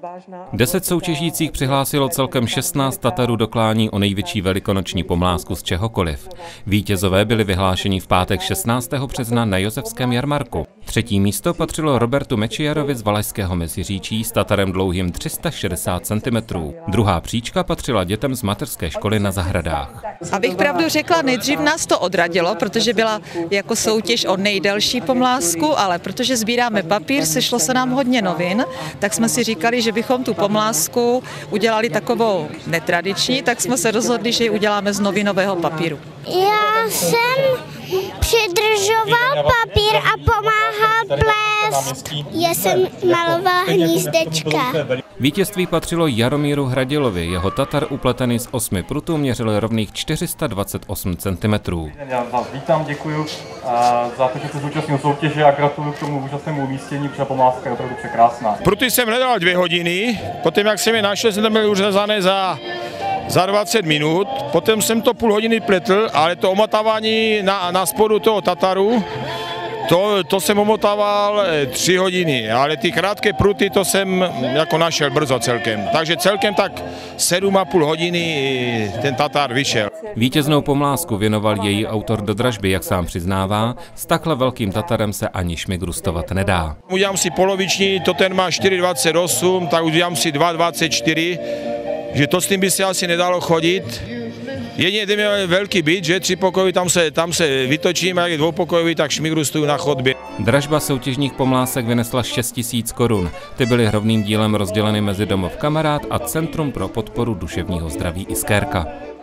10 soutěžících přihlásilo celkem 16 Tatarů do klání o největší velikonoční pomlázku z čehokoliv. Vítězové byli vyhlášeni v pátek 16. března na Josefském jarmarku. Třetí místo patřilo Robertu Mečiarovi z Valašského Meziříčí s Tatarem dlouhým 360 cm. Druhá příčka patřila dětem z mateřské školy na Zahradách. Abych pravdu řekla, nejdřív nás to odradilo, protože byla jako soutěž o nejdelší pomlázku, ale protože sbíráme papír, sešlo se nám hodně novin, tak jsme si říkali, že bychom tu pomlázku udělali takovou netradiční, tak jsme se rozhodli, že ji uděláme z novinového papíru. Já jsem přidržoval papír a pomáhal plést. Já jsem malovala hnízdečka. Vítězství patřilo Jaromíru Hradilovi. Jeho Tatar upletený z 8 prutů měřil rovných 428 cm. Já vás vítám, děkuji za to, že se zúčastnil soutěže a gratuluju k tomu úžasnému umístění, protože pomlázka je opravdu překrásná. Pruty jsem hledal 2 hodiny, potom jak jsem je našel, jsem to měl už řezané za 20 minut, potom jsem to půl hodiny pletl, ale to omotávání na spodu toho Tataru, to jsem omotával 3 hodiny, ale ty krátké pruty to jsem jako našel brzo celkem. Takže celkem tak 7,5 hodiny ten Tatar vyšel. Vítěznou pomlázku věnoval její autor do dražby, jak sám přiznává, s takhle velkým Tatarem se ani šmigrustovat nedá. Udělám si poloviční, to ten má 4,28, tak udělám si 2,24, že to s tím by se asi nedalo chodit. Jedině ten je velký byt, že 3pokojový, tam se vytočím, a jak je 2pokojový, tak šmigrustuju na chodbě. Dražba soutěžních pomlásek vynesla 6 000 korun. Ty byly hrovným dílem rozděleny mezi Domov Kamarád a Centrum pro podporu duševního zdraví Iskérka.